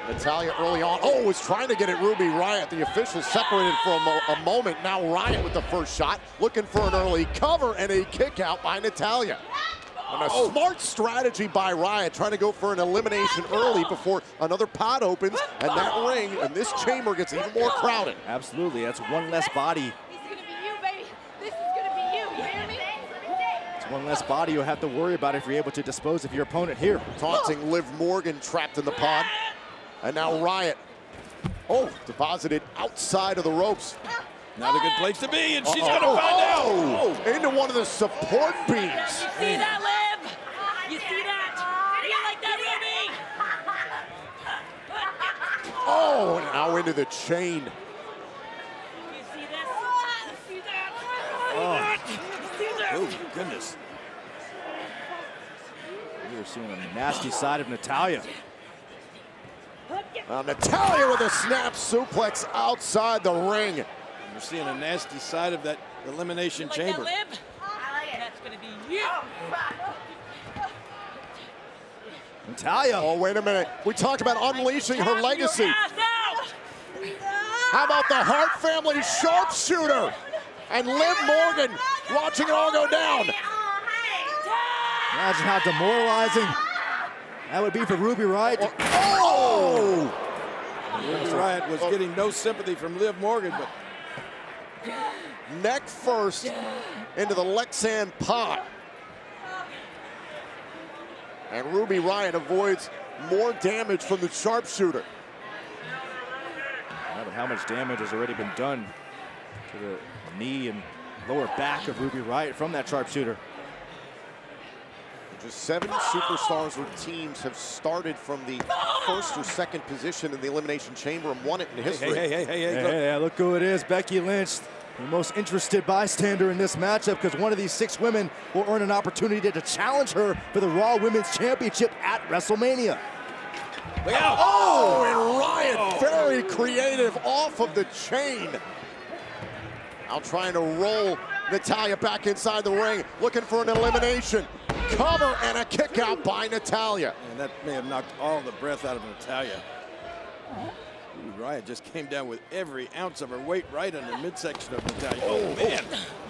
Natalya early on. Oh, was trying to get at Ruby Riott. The official separated for a moment. Now Riott with the first shot, looking for an early cover and a kick out by Natalya. And a smart strategy by Riott, trying to go for an elimination early before another pod opens, and that ring and this chamber gets even more crowded. Absolutely, that's one less body. This is gonna be you, baby. This is gonna be you. You hear me? It's one less body you'll have to worry about if you're able to dispose of your opponent here. Taunting Liv Morgan trapped in the pod. And now Riott, deposited outside of the ropes. Not a good place to be, and she's gonna find out. Into one of the support beams. You see that, Liv? You see that? You like that, Ruby? Oh, now into the chain. You see this? You see that? You see that? Oh, goodness. You're seeing a nasty side of Natalya. Natalya with a snap suplex outside the ring. You're seeing a nasty side of that Elimination Chamber. That, Liv? That's gonna be you. Natalya. Oh, wait a minute. We talked about unleashing her legacy. How about the Hart family sharpshooter? And Liv Morgan watching it all go down. Imagine how demoralizing that would be for Ruby Riott. Ruby Riott was getting no sympathy from Liv Morgan, but neck first into the Lexan pot. And Ruby Riott avoids more damage from the sharpshooter. How much damage has already been done to the knee and lower back of Ruby Riott from that sharpshooter. Just 7 superstars or teams have started from the first or second position in the Elimination Chamber and won it in history. Hey, look who it is, Becky Lynch, the most interested bystander in this matchup, because one of these 6 women will earn an opportunity to challenge her for the Raw Women's Championship at WrestleMania. Look out! Oh, and Riott very creative off of the chain. Now trying to roll Natalya back inside the ring, looking for an elimination. Cover and a kick out by Natalya. And that may have knocked all the breath out of Natalya. Ruby Riott just came down with every ounce of her weight right in the midsection of Natalya. Oh, man.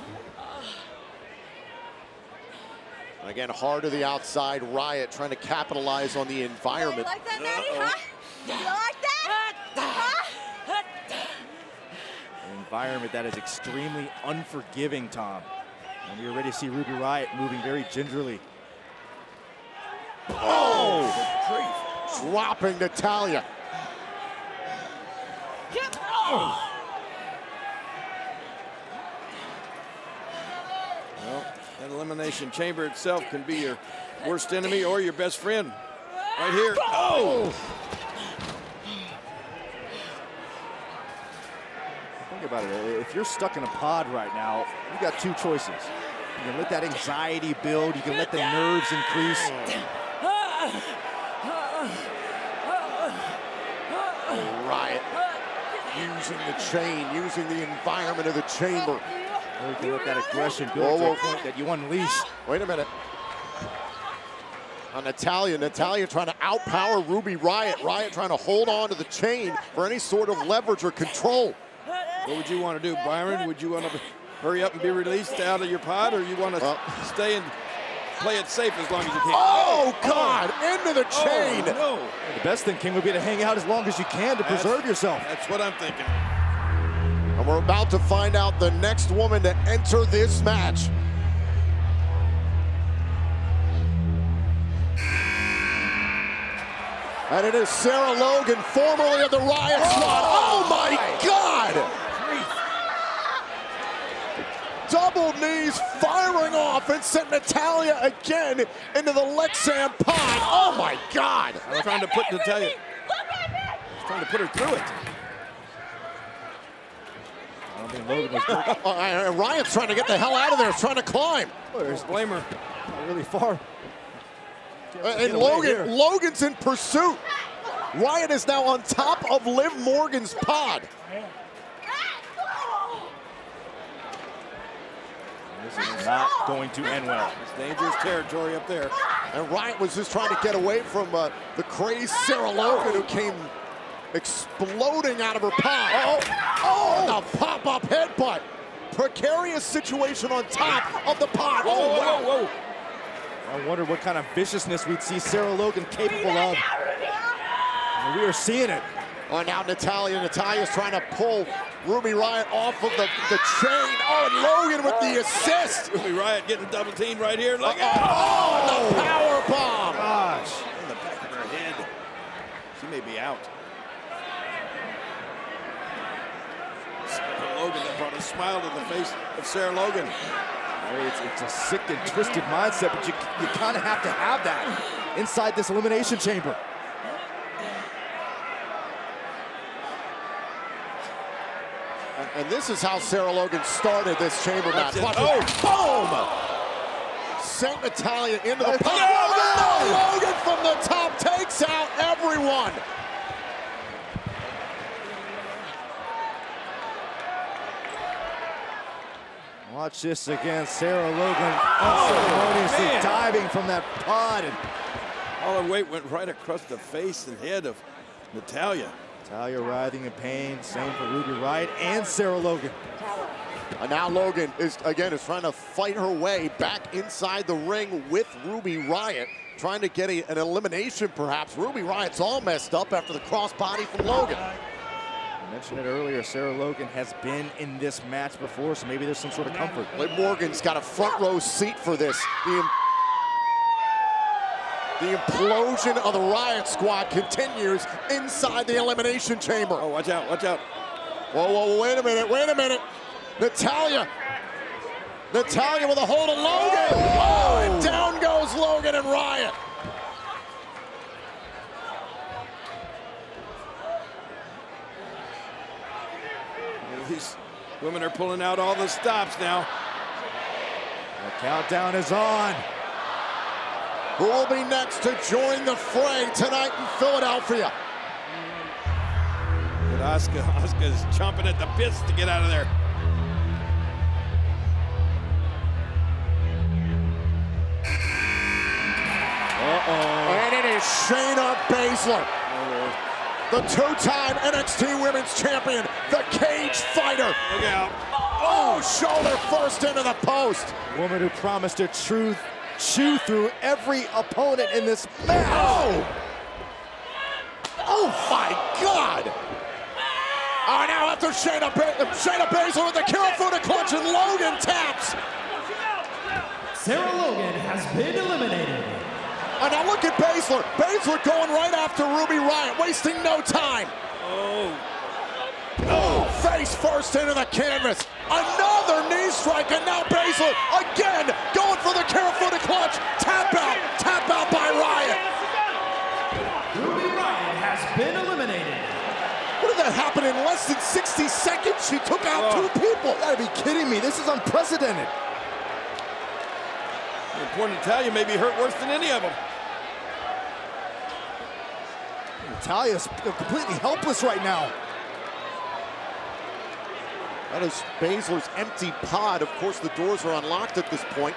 Again, hard to the outside. Riott trying to capitalize on the environment. You like that, Natty, huh? You like that? An environment that is extremely unforgiving, Tom. And you're ready to see Ruby Riott moving very gingerly. Dropping Natalya. Well, that Elimination Chamber itself can be your worst enemy or your best friend. Right here. Think about it. If you're stuck in a pod right now, you got 2 choices. You can let that anxiety build. You can let the nerves increase. Riott using the chain, using the environment of the chamber. Or you can let that aggression build to a point that you unleash. Wait a minute. On Natalya trying to outpower Ruby Riott. Riott trying to hold on to the chain for any sort of leverage or control. What would you want to do, Byron? Would you want to hurry up and be released out of your pod, or you want to stay and play it safe as long as you can? Oh, God, into the chain. No. The best thing, King, would be to hang out as long as you can to preserve yourself. That's what I'm thinking. And we're about to find out the next woman to enter this match. And it is Sarah Logan, formerly of the Riott Squad. Oh my God! Double knees firing off and sent Natalya again into the Lexan pod. Oh my God! I'm trying to put Natalya. Trying to put her through it. I don't think Logan was good. Riott's trying to get the hell out of there. He's trying to climb. There's blame her. Not really far. And Logan's in pursuit. Riott is now on top of Liv Morgan's pod. This is not going to end well. It's dangerous territory up there. And Riott was just trying to get away from the crazed Sarah Logan, who came exploding out of her pod. Oh, the pop-up headbutt. Precarious situation on top of the pod. Whoa. I wonder what kind of viciousness we'd see Sarah Logan capable of. And we are seeing it. Oh, now Natalya's trying to pull Ruby Riott off of the chain. Oh, and Logan with the assist. Ruby Riott getting double teamed right here. Look at the power bomb. Gosh, in the back of her head. She may be out. Logan that brought a smile to the face of Sarah Logan. It's a sick and twisted mindset, but you kind of have to have that inside this Elimination Chamber. And this is how Sarah Logan started this chamber match. Watch it. Boom! Sent Natalya into the pot. Logan from the top takes out everyone. Watch this again, Sarah Logan unceremoniously diving from that pod. And all her weight went right across the face and head of Natalya. Natalya writhing in pain, same for Ruby Riott and Sarah Logan. And now Logan is trying to fight her way back inside the ring with Ruby Riott, trying to get an elimination perhaps. Ruby Riott's all messed up after the crossbody from Logan. I mentioned it earlier, Sarah Logan has been in this match before, so maybe there's some sort of comfort. Liv Morgan's got a front row seat for this. The implosion of the Riott Squad continues inside the Elimination Chamber. Oh, watch out, watch out. Whoa, wait a minute. Natalya with a hold of Logan. Oh, and down goes Logan and Riott. These women are pulling out all the stops now. The countdown is on. Who will be next to join the fray tonight in Philadelphia? But Asuka's chomping at the bits to get out of there. And it is Shayna Baszler, the two-time NXT Women's Champion, the cage fighter. Look out. Oh, shoulder first into the post. Woman who promised to chew through every opponent in this match. Oh my God. Oh, now after Shayna Baszler with the Kirifuda clutch and Logan taps. Sarah Logan has been eliminated. And now look at Baszler. Baszler going right after Ruby Riott, wasting no time. Face first into the canvas. Another knee strike, and now Baszler again going for the Kirifuda clutch. Tap out by Riott. Ruby Riott has been eliminated. What did that happen in less than 60 seconds? She took out two people. You gotta be kidding me. This is unprecedented. Poor Natalya may be hurt worse than any of them. Natalya's completely helpless right now. That is Baszler's empty pod. Of course, the doors are unlocked at this point.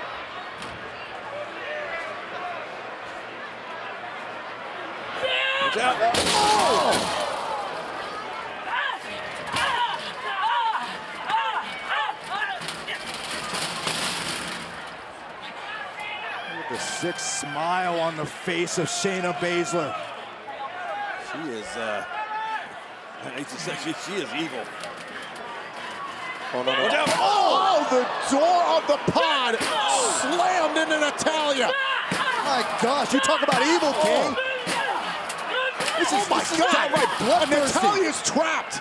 Watch out. The sick smile on the face of Shayna Baszler. She is, I hate to say, she is evil. Watch out. Oh, the door of the pod slammed into Natalya. My gosh, you talk about evil, King. This is downright bloodthirsty. Natalya's trapped.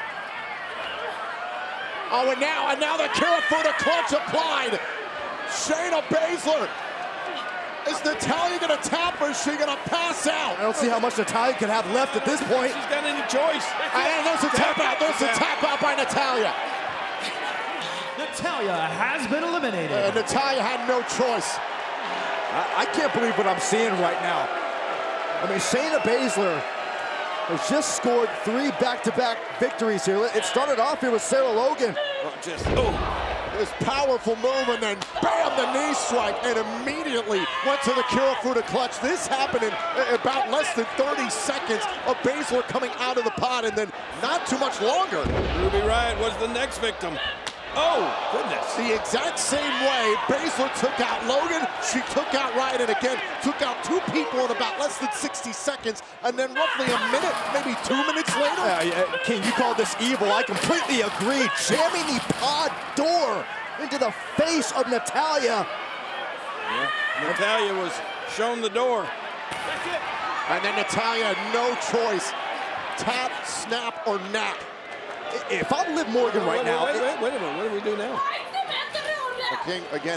Oh, and now the Kirifuda clutch applied. Shayna Baszler. Is Natalya gonna tap or is she gonna pass out? I don't see how much Natalya can have left at this point. She's got any choice. And there's a tap out. There's a tap out by Natalya. Natalya has been eliminated. Natalya had no choice. I can't believe what I'm seeing right now. I mean, Shayna Baszler has just scored 3 back-to-back victories here. It started off here with Sarah Logan. This powerful move, and then bam, the knee strike, and immediately went to the Kirifuda clutch. This happened in about less than 30 seconds of Baszler coming out of the pod, and then not too much longer. Ruby Riott was the next victim. Oh, goodness. The exact same way Baszler took out Logan, she took out Riott, and again, took out 2 people in about less than 60 seconds, and then roughly a minute, maybe 2 minutes later. King, you call this evil. I completely agree. Jamming the pod door into the face of Natalya. Yeah. Natalya was shown the door. And then Natalya had no choice. Tap, snap, or nap. If I'm Liv Morgan right now... Wait a minute, what do we do now? King, again,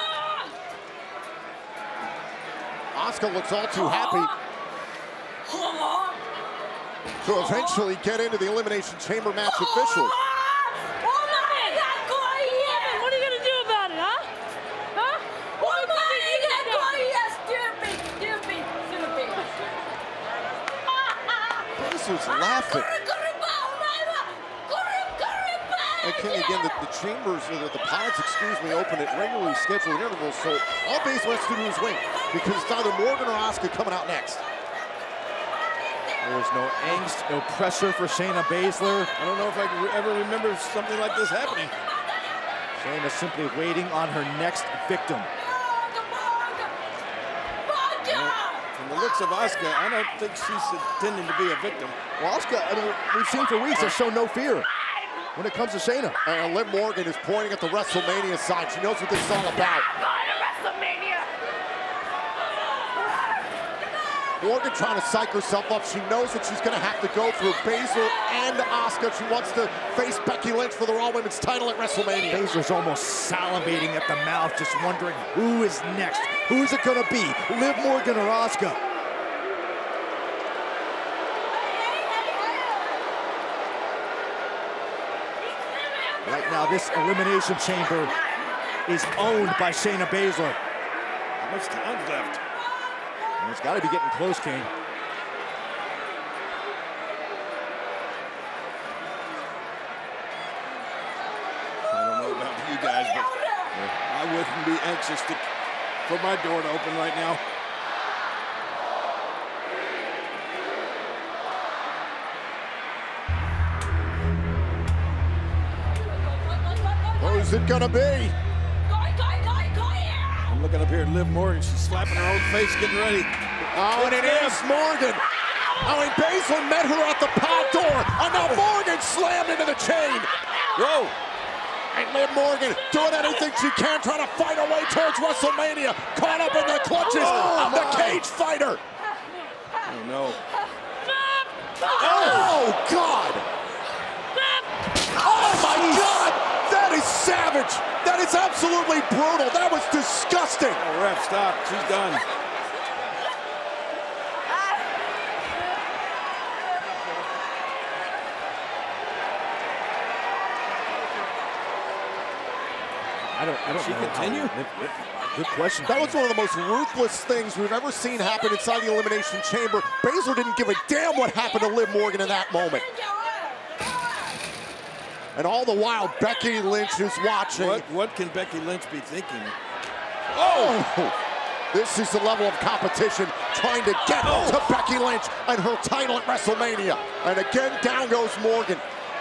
Asuka looks all too happy to eventually get into the Elimination Chamber match officially. What are you gonna do about it, huh? Huh? Baszler's laughing. And King, again, the chambers, the pods, open at regularly scheduled intervals, so all Baszler has to do is wait, because it's either Morgan or Asuka coming out next. There's no angst, no pressure for Shayna Baszler. I don't know if I can ever remember something like this happening. Shayna simply waiting on her next victim. From the looks of Asuka, I don't think she's intending to be a victim. Well, Asuka, I mean, we've seen for weeks, has shown no fear when it comes to Shayna. And Liv Morgan is pointing at the WrestleMania side. She knows what this is all about. Morgan trying to psych herself up. She knows that she's going to have to go through Baszler and Asuka. She wants to face Becky Lynch for the Raw Women's title at WrestleMania. Baszler's almost salivating at the mouth, just wondering who is next. Who's it going to be, Liv Morgan or Asuka? Right now, this Elimination Chamber is owned by Shayna Baszler. How much time's left? And it's got to be getting close, King. I don't know about you guys, but I wouldn't be anxious for my door to open right now. Who's it gonna be? I'm looking up here at Liv Morgan. She's slapping her own face, getting ready. Oh, and it is Morgan. Oh, and Baszler met her at the pod door, and now Morgan slammed into the chain. Whoa! And Liv Morgan doing anything she can, trying to fight her way towards WrestleMania, caught up in the clutches of the cage fighter. Oh, no. Oh, God! Oh, my God! That is savage! That is absolutely brutal! That was disgusting! Oh, ref, stop. She's done. I don't She know. continue? Good question. That was one of the most ruthless things we've ever seen happen inside the Elimination Chamber. Baszler didn't give a damn what happened to Liv Morgan in that moment. And all the while, Becky Lynch is watching. What can Becky Lynch be thinking? Oh! This is the level of competition trying to get to Becky Lynch and her title at WrestleMania. And again, down goes Morgan.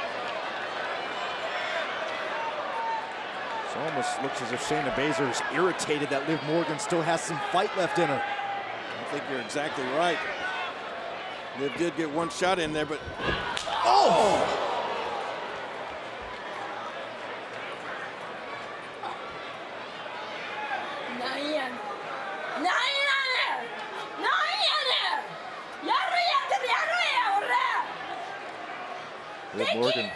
It almost looks as if Shayna Baszler is irritated that Liv Morgan still has some fight left in her. I think you're exactly right. Liv did get one shot in there, but... Oh! Liv Morgan.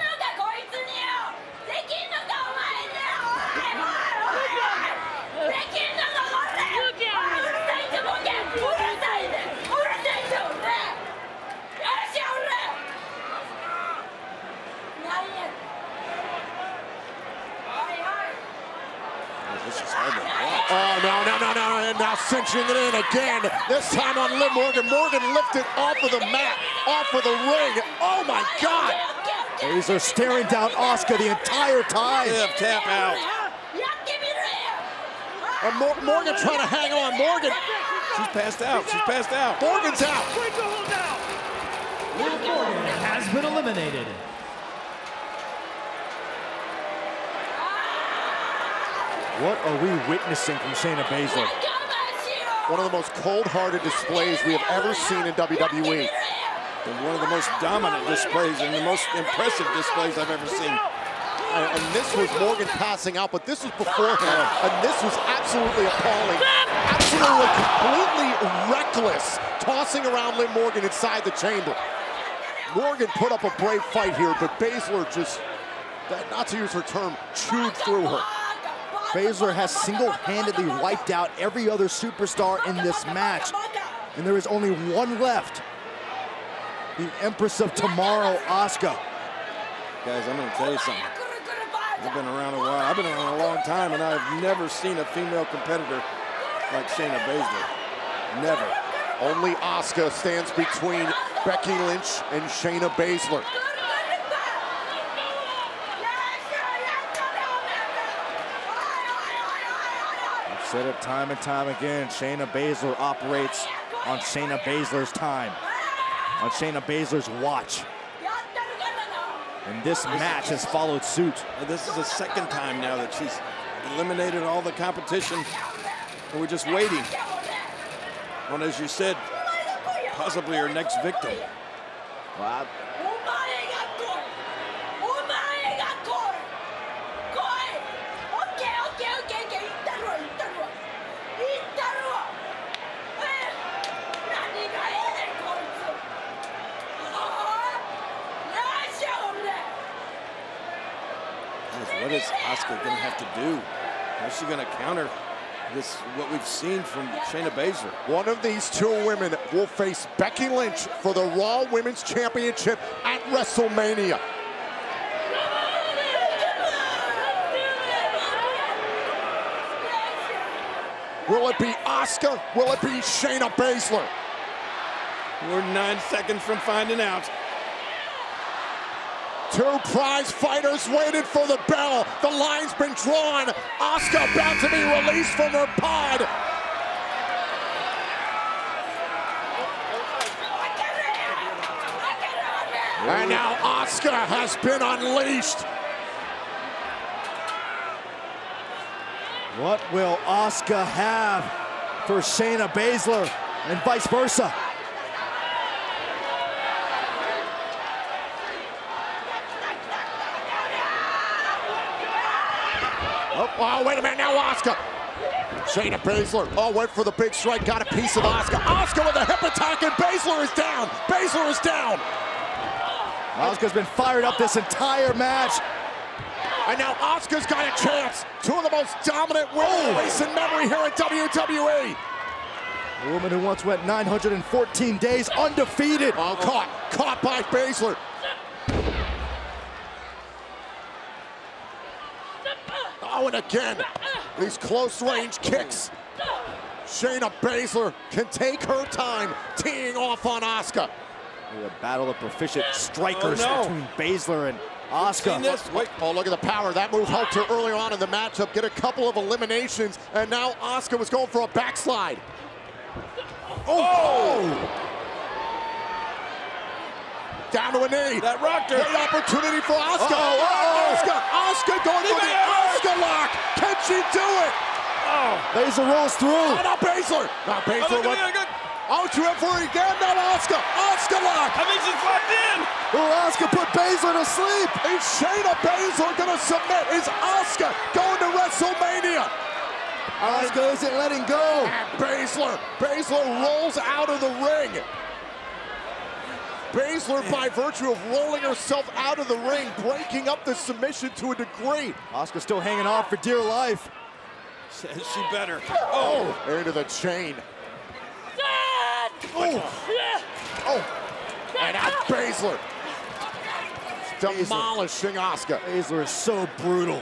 Oh, no, and now cinching it in again. This time on Liv Morgan. Morgan lifted off of the mat, off of the ring. Oh, my God. Baszler staring down Asuka the entire time. Liv, tap out. And Morgan trying to hang on. Morgan. She's passed out. She's passed out. Morgan's out. Liv Morgan has been eliminated. What are we witnessing from Shayna Baszler? One of the most cold-hearted displays we have ever seen in WWE. And one of the most dominant displays and the most impressive displays I've ever seen. And this was Morgan passing out, but this was beforehand, and this was absolutely appalling. Absolutely, completely reckless, tossing around Liv Morgan inside the chamber. Morgan put up a brave fight here, but Baszler just, not to use her term, chewed through her. Baszler has single-handedly wiped out every other superstar in this match, and there is only one left. The Empress of Tomorrow, Asuka. Guys, I'm going to tell you something. I've been around a while. I've been around a long time, and I've never seen a female competitor like Shayna Baszler. Never. Only Asuka stands between Becky Lynch and Shayna Baszler. I've said it time and time again, Shayna Baszler operates on Shayna Baszler's time, on Shayna Baszler's watch. And this match has followed suit. And this is the second time now that she's eliminated all the competition, and we're just waiting on, as you said, possibly her next victim. Wow. What is Asuka going to have to do? How's she going to counter this, what we've seen from Shayna Baszler? One of these two women will face Becky Lynch for the Raw Women's Championship at WrestleMania. Will it be Asuka? Will it be Shayna Baszler? We're 9 seconds from finding out. Two prize fighters waited for the bell. The line's been drawn. Asuka about to be released from her pod. And now Asuka has been unleashed. What will Asuka have for Shayna Baszler and vice versa? Oh, wait a minute, now Asuka. Shayna Baszler, went for the big strike, got a piece of Asuka. Asuka with a hip attack, and Baszler is down. Baszler is down. Asuka's been fired up this entire match. And now Asuka's got a chance. Two of the most dominant women in recent memory here at WWE. A woman who once went 914 days undefeated. Oh, caught by Baszler. Oh, and again, these close-range kicks. Shayna Baszler can take her time teeing off on Asuka. A battle of proficient strikers between Baszler and Asuka. Oh, look at the power. That move helped her earlier on in the matchup get a couple of eliminations, and now Asuka was going for a backslide. Oh! Down to a knee. That rocked her. Great opportunity for Asuka. Asuka going for the Asuka lock. Can she do it? Baszler rolls through. Oh, now Baszler. Now Baszler went. Oh, she went for it again. Now Asuka. Asuka lock. I think she's locked in. Oh, Asuka put Baszler to sleep. Is Shayna Baszler going to submit? Is Asuka going to WrestleMania? Asuka isn't letting go. And Baszler rolls out of the ring. Baszler, by virtue of rolling herself out of the ring, breaking up the submission to a degree. Asuka still hanging on for dear life. She better. Into the chain. And now Baszler demolishing Asuka. Baszler is so brutal.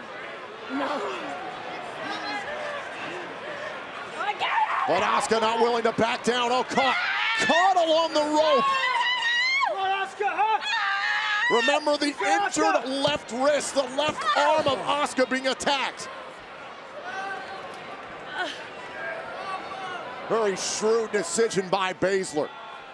But Asuka not willing to back down. Oh, caught along the rope. Remember the injured left wrist, the left arm of Asuka being attacked. Very shrewd decision by Baszler.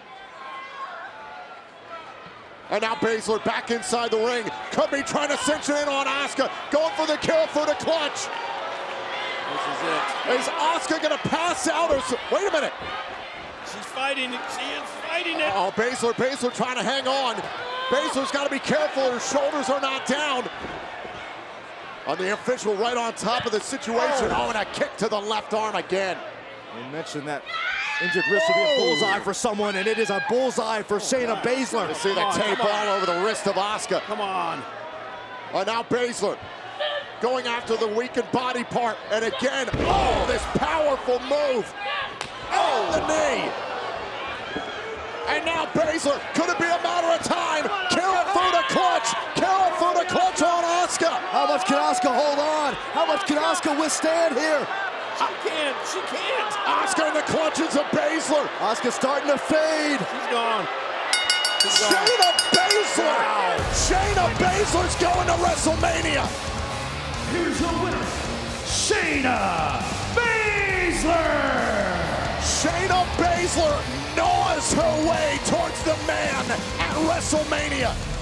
And now Baszler back inside the ring. Could be trying to cinch it in on Asuka. Going for the kill for the clutch. This is it. Is Asuka gonna pass out or wait a minute? She's fighting it. She is fighting it. Oh, Baszler trying to hang on. Baszler's got to be careful. Her shoulders are not down. On the official right on top of the situation. Oh, and a kick to the left arm again. We mentioned that injured wrist will be a bullseye for someone, and it is a bullseye for Shayna Baszler. You see the tape all over the wrist of Asuka. Come on. And now Baszler going after the weakened body part. And again, oh, this powerful move. Oh, the knee. And now Baszler, could it be a matter of time? Carrot for the clutch. Carrot for the clutch on Asuka. How much can Asuka hold on? How much can Asuka withstand here? She can't. She can't. Asuka in the clutches of Baszler. Asuka's starting to fade. She's gone. Shayna Baszler. Wow. Shayna Baszler's going to WrestleMania. Here's your winner, Shayna Baszler. Shayna Baszler gnaws her way towards the man at WrestleMania.